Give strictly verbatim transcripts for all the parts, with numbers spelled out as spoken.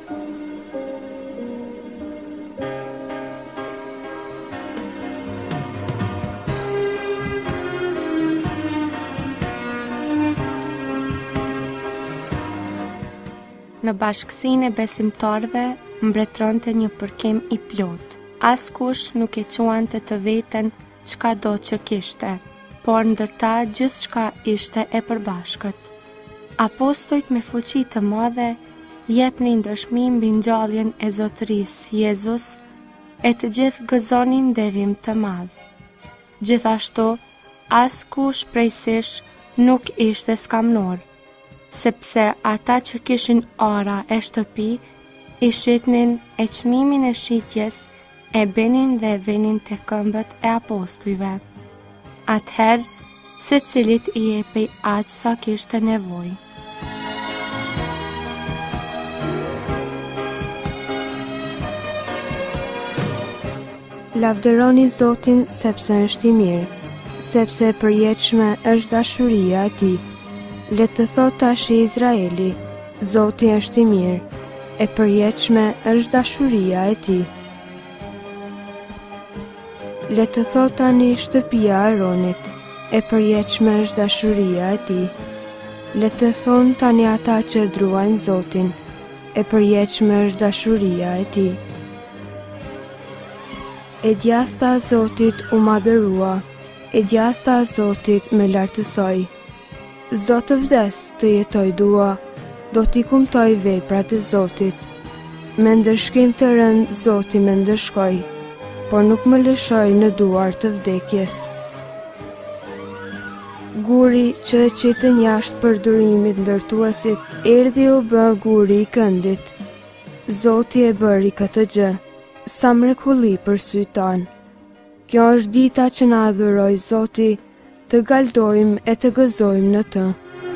Në bashkësinë e besimtarëve mbretëronte një përkim i plot. Askush nuk e quante të veten çka do që kishte, por ndër ta gjithçka ishte e përbashkët. Apostujt me fuqi të madhe jepnin dëshmi mbi ngjalljen e Zotërisë Jezus e të gjithë gëzonin nderim të madh. Gjithashtu, askush prej sish nuk ishte skamnor, sepse ata që kishin ora e shtëpi i shitnin e çmimin e shitjes e benin dhe venin të këmbët e apostujve. Atëherë, secilit i jepej aq sa kishte nevojë. Lavderoni Zotin sepse është i mirë, sepse e përjetshme është dashuria e tij. Le të thotë tash Izraeli, Zoti është i mirë, e përjetshme është dashuria e tij. Le të thotë tani shtëpia e Aronit, e përjetshme është dashuria e tij. Le të thonë tani ata që druajnë Zotin, e përjetshme është dashuria e tij. E djatha e Zotit u madhërua, e djatha e Zotit me lartësoj. Zotë vdes të jetoj dua, do t'i kumtoj veprat e Zotit. Me ndërshkim të rënd Zoti me ndërshkoj, por nuk më lëshoj në duar të vdekjes. Guri që e qitën jashtë për durimit ndërtuesit, erdhi u bë guri i këndit. Zoti e bëri këtë gjë, sa mrekulli për sy tanë. Kjo është dita që na adhuroj Zoti, të galdojmë e të gëzojmë në të.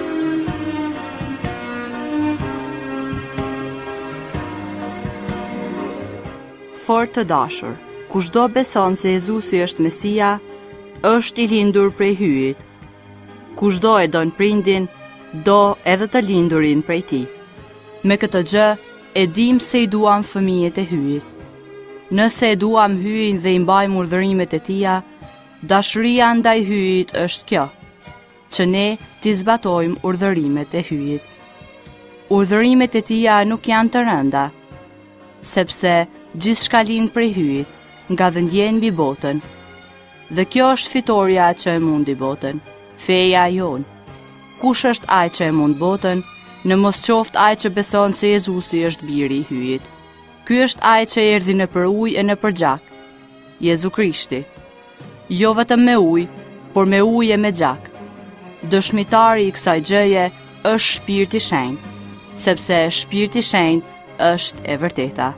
Fort të dashur, kushdo beson se Jezusi është Mesia, është i lindur prej hyjit. Kushdo e don prindin, do edhe të lindurin prej tij. Me këtë gjë, e dim se i duam fëmijët e hyjit. Nëse e duam hyjin dhe i mbajmë urdhërimet e tija, dashuria ndaj hyjit është kjo, që ne t'i zbatojmë urdhërimet e hyjit. Urdhërimet e tija nuk janë të rënda, sepse gjithçka lind prej hyjit, nga dhëndjen mbi botën. Dhe kjo është fitoria që e mundi botën, feja jon. Kush është ai që e mund botën, në mos qoftë ai që beson se Jezusi është biri i hyjit. Ky është ai që erdhi nëpër ujë e nëpër gjak, Jezu Krishti. Jo vetëm me ujë, por me ujë e me gjak. Dëshmitari i kësaj gjëje është Shpirti i Shenjtë, sepse Shpirti i Shenjtë është e vërteta.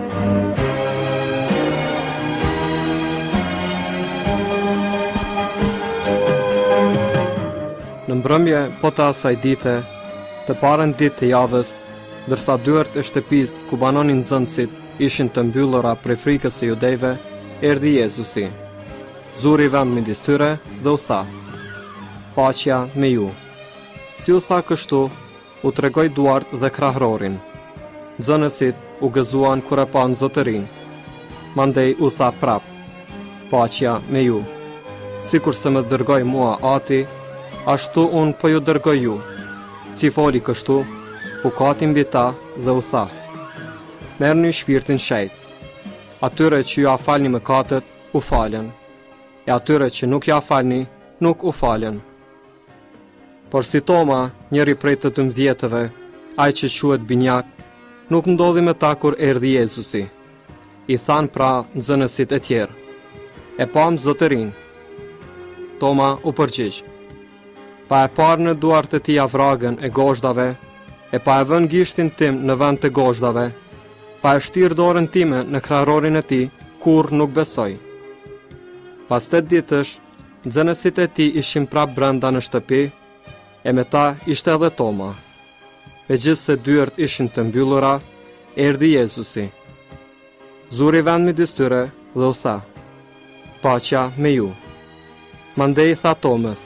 Në mbrëmje, po të asaj dite, të parën ditë të javës, ndërsa dyert e shtëpisë ku banonin nxënësit ishin të mbyllura prej frikës së judejve, erdhi Jezusi. Zuri vend midis tyre dhe u tha: "Paqja me ju." Si u tha kështu, u tregoi duart dhe krahrorin. Nxënësit u gëzuan kur e pan zotërin. Mandej u tha prap: "Paqja me ju. Sikur se më dërgoi mua Ati, ashtu unë po ju dërgoj ju." Si foli kështu, u kati mbi ta dhe u tha: "Merrni Shpirtin Shenjtë. Atyre që ju a falni mëkatet, u falen, e atyre që nuk ja falni, nuk u falen." Por si Toma, njëri prej të tëmbëdhjetëve, ai që quhet binjak, nuk ndodhi me ta kur erdhi Jezusi. I than pra nxënësit e tjerë: "E pam zotërin." Toma u përgjigj: "Pa e parë në duart e tij avragën e gozhdave, e pa e vënë gishtin tim në vend të gozhdave, pa e shtirë dorën time në krahrorin e tij, kur nuk besoj." Pas tetë ditësh, nxënësit e tij ishin prap brenda në shtëpi, e me ta ishte edhe Toma. Megjithse dyert ishin të mbyllura, erdhi Jezusi. Zuri vend midis tyre dhe u tha: "Paqja me ju." Mandej tha Tomës: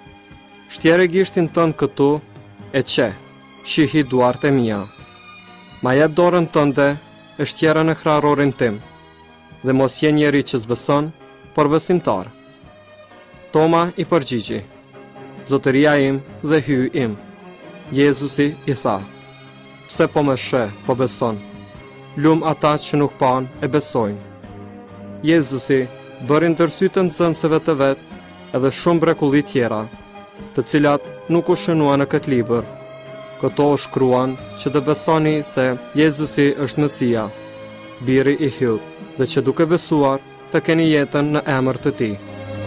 "Shtjere gishtin tënd këtu, e qe, shihi duart e mia. Ma jep dorën tënde e shtjera në kraharorin tim, dhe mos je njeri që zbeson, por besimtar. Toma i përgjigji: Zotëria im dhe hyi im. Jezusi i tha: Pse po më sheh, po beson? Lum ata që nuk pan e besojnë. Jezusi bëri ndërsy të nxënësve të vet edhe shumë mrekulli tjera, të cilat nuk u shënuan në këtë libër. Këto u shkruan që të besoni se Jezusi është Mesia, Biri i Hyut, dhe që duke besuar të keni jetën në emër të Tij.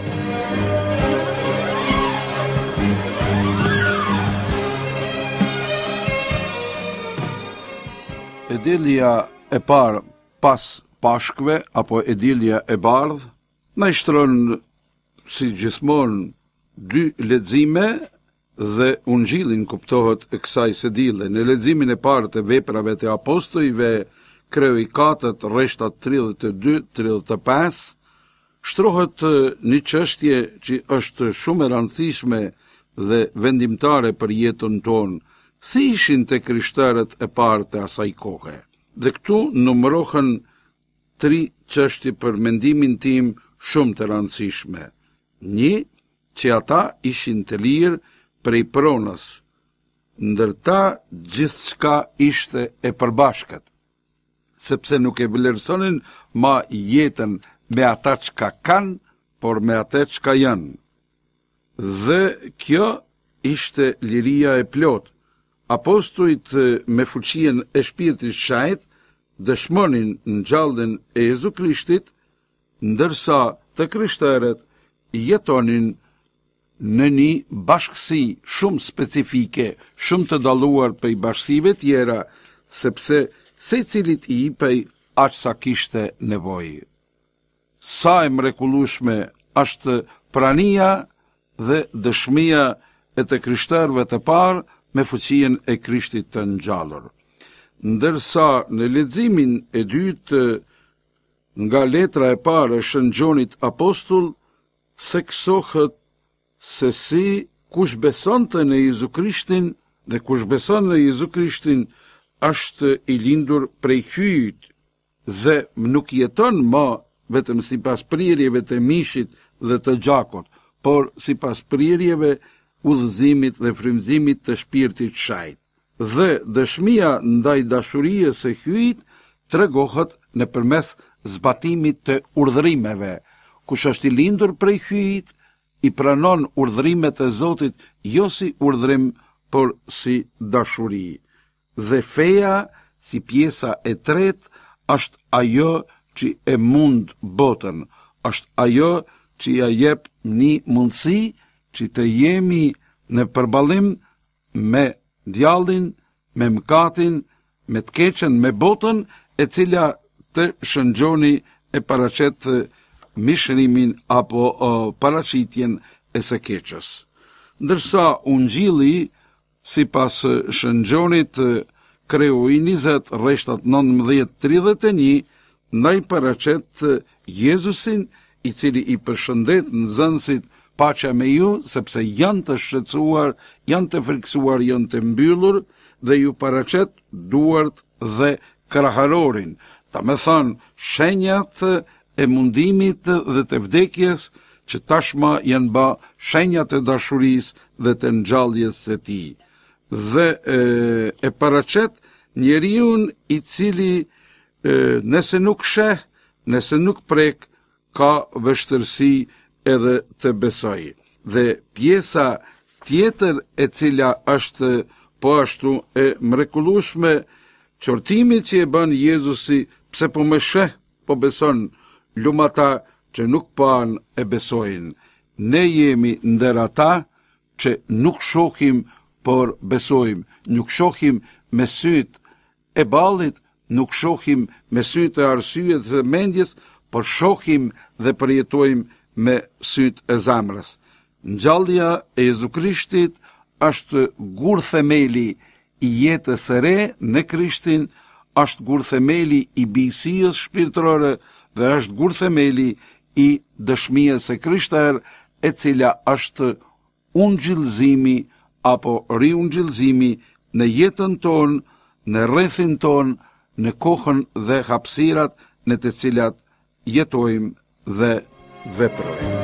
Edilja e parë pas Pashkve apo edilja e bardhë na i shtron si gjithmonë dy lexime dhe ungjillin kuptohet e kësaj sedile. Në leximin e parë të veprave të apostujve, kreu i katët, rreshtat tridhjetë e dy tridhjetë e pesë, shtrohet një çështje që është shumë e rëndësishme dhe vendimtare për jetën tonë. Si ishin të krishterët e parë të asaj kohe? Dhe këtu numërohen tri çështje për mendimin tim shumë të rëndësishme. Një, që ata ishin të lirë prej pronës, ndërta gjithçka ishte e përbashkët, sepse nuk e vlerësonin ma jetën me ata çka kanë, por me ata çka janë. Dhe kjo ishte liria e plotë. Apostujt me fuqien e shpirtit shajt dëshmonin ngjalljen e Jezu Krishtit, ndërsa të krishterët jetonin në një bashkësi shumë specifike, shumë të dalluar prej bashkësive tjera, sepse secilit i jepej aq sa kishte nevojë. Sa e mrekullueshme është prania dhe dëshmia e të krishterëve të parë me fuqien e Krishtit të ngjallur. Ndërsa në leximin e dytë nga letra e parë e Shën Gjonit apostull, theksohet se si kush besonte në Jezu Krishtin dhe kush beson në Jezu Krishtin është i lindur prej hyjit dhe nuk jeton më vetëm sipas prirjeve të mishit dhe të gjakut, por sipas prirjeve udhëzimit dhe frymëzimit të shpirtit shajt. Dhe dëshmia ndaj dashurisë së hyjit tregohet nëpërmes zbatimit të urdhërimeve. Kush është i lindur prej hyjit, i pranon urdhërimet e Zotit jo si urdhërim, por si dashuri. Dhe feja, si pjesa e tretë, është ajo që e mund botën, është ajo që ja jep një mundësi që të jemi në përballim me djallin, me mëkatin, me të keqen, me botën, e cila të shëngjoni e paraqet mishërimin apo o, paraqitjen e së keqës. Ndërsa ungjilli, sipas shëngjonit kreu i njëzet, rreshtat nëntëmbëdhjetë tridhjetë e një, ndaj paraqet Jezusin, i cili i përshëndet nxënësit: Paqja me ju, sepse janë të shqetësuar, janë të frikësuar, janë të mbyllur, dhe ju paraqet duart dhe kraharorin. Ta me thënë, shenjat e mundimit dhe të vdekjes, që tashma janë ba shenjat e dashurisë dhe të ngjalljes së tij. Dhe e, e paraqet njeriun i cili e, nëse nuk sheh, nëse nuk prek, ka vështirësi edhe të besoj. Dhe pjesa tjetër e cila është po ashtu e mrekullueshme, qortimit që e bën Jezusi: pse po më sheh, po beson, lum ata që nuk pan e besojnë. Ne jemi ndër ata që nuk shohim, por besojmë. Nuk shohim me syt e ballit, nuk shohim me syt e arsyet dhe mendjes, por shohim dhe përjetojmë me syt e zemrës. Ngjallja e Jezu Krishtit është gur themeli i jetës së re në Krishtin, është gur themeli i bijësisë shpirtërore dhe është gur themeli i dëshmisë së krishterë, e cila është ungjillëzimi apo riungjillëzimi në jetën tonë në rrethin ton, në kohën dhe hapësirat në të cilat jetojmë dhe veprojmë.